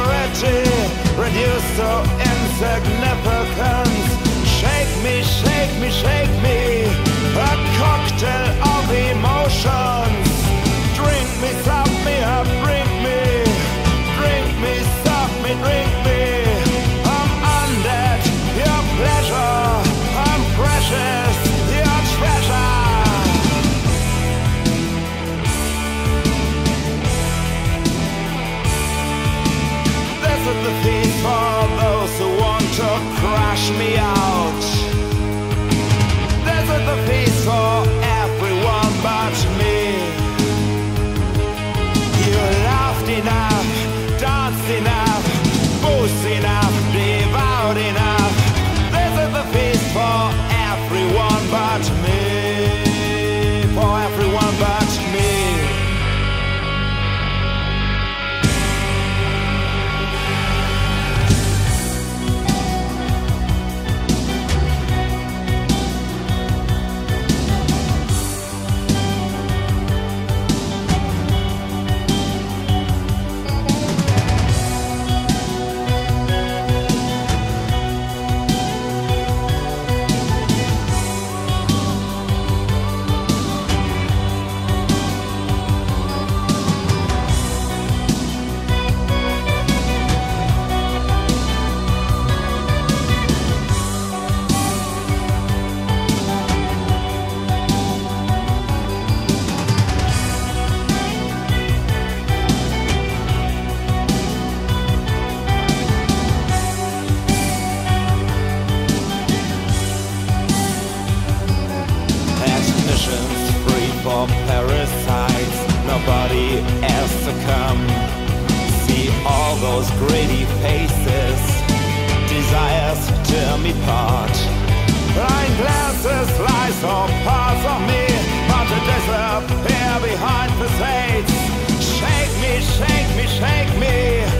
authority, reduced to insignificance. Shake me, shake me, shake me, a cocktail of emotions. Drink me, suck me up, drink me, suck me, drink me. I'm undead, your pleasure, I'm precious, your treasure. This is the feast for those who want to crush me out. This is the feast for everyone but me. You laughed enough, danced enough, boozed enough, devoured enough. This is the feast for everyone but me. For everyone but me. Free for parasites, nobody else to come. See all those greedy faces, desires tear me apart. Blind glances lie so parts of me, but to disappear behind facades. Shake me, shake me, shake me.